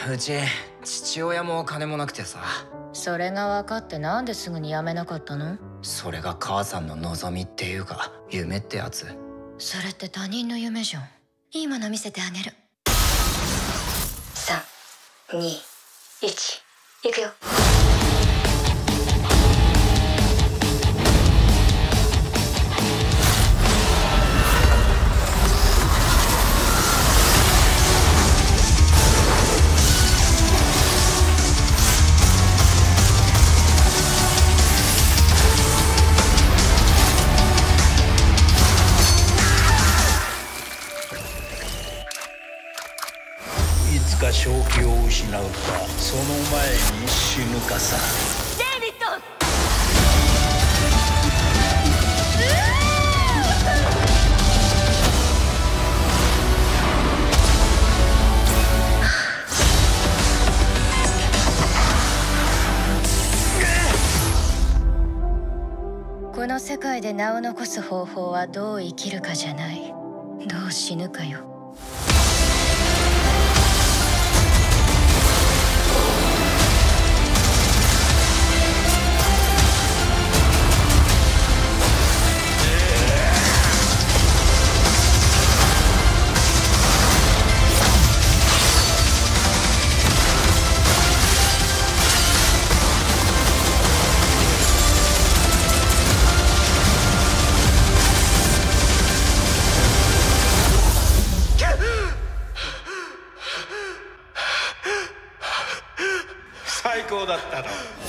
うち父親も金もなくてさ。 それが分かってなんですぐに辞めなかったの？ それが母さんの望みっていうか夢ってやつ。 それって他人の夢じゃん。いいもの見せてあげる。3、2、1、いくよ。 いつか正気を失うか、その前に死ぬかさ。 デイビッド！この世界で名を残す方法はどう生きるかじゃない、どう死ぬかよ。 最高だったろ。